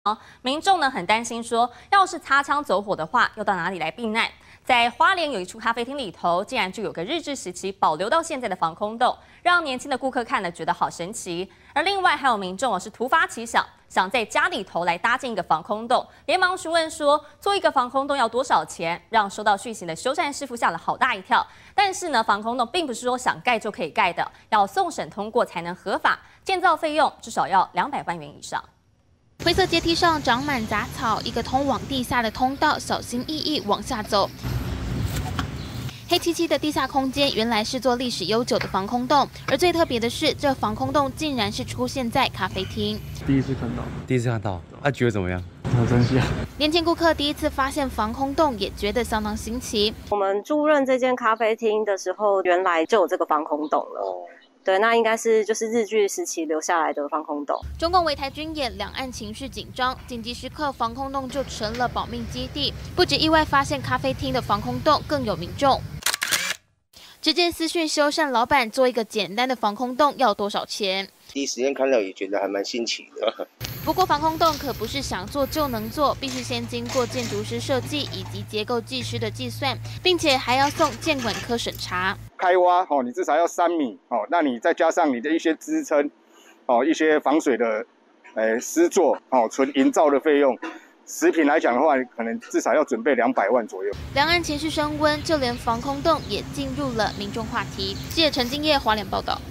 民众呢很担心说，要是擦枪走火的话，要到哪里来避难？在花莲有一处咖啡厅里头，竟然就有个日治时期保留到现在的防空洞，让年轻的顾客看了觉得好神奇。而另外还有民众是突发奇想，想在家里头来搭建一个防空洞，连忙询问说，做一个防空洞要多少钱？让收到讯息的修缮师傅吓了好大一跳。但是呢，防空洞并不是说想盖就可以盖的，要送审通过才能合法，建造费用至少要200万元以上。 灰色阶梯上长满杂草，一个通往地下的通道，小心翼翼往下走。黑漆漆的地下空间，原来是座历史悠久的防空洞。而最特别的是，这防空洞竟然是出现在咖啡厅。 第一次看到，觉得怎么样？好神奇啊！ 年轻顾客第一次发现防空洞，也觉得相当新奇。 我们租任这间咖啡厅的时候，原来就有这个防空洞了。 对，那应该是就是日据时期留下来的防空洞。 中共围台军演，两岸情绪紧张，紧急时刻防空洞就成了保命基地。不止意外发现咖啡厅的防空洞，更有民众直接私讯修缮老板，做一个简单的防空洞要多少钱？ 第一时间看到也觉得还蛮新奇的。 不过防空洞可不是想做就能做，必须先经过建筑师设计以及结构技师的计算，并且还要送建管科审查。 开挖你至少要3米那你再加上你的一些支撑一些防水的施作纯营造的费用，食品来讲的话，可能至少要准备200万左右。 两岸情绪升温，就连防空洞也进入了民众话题。记者陈敬业华联报道。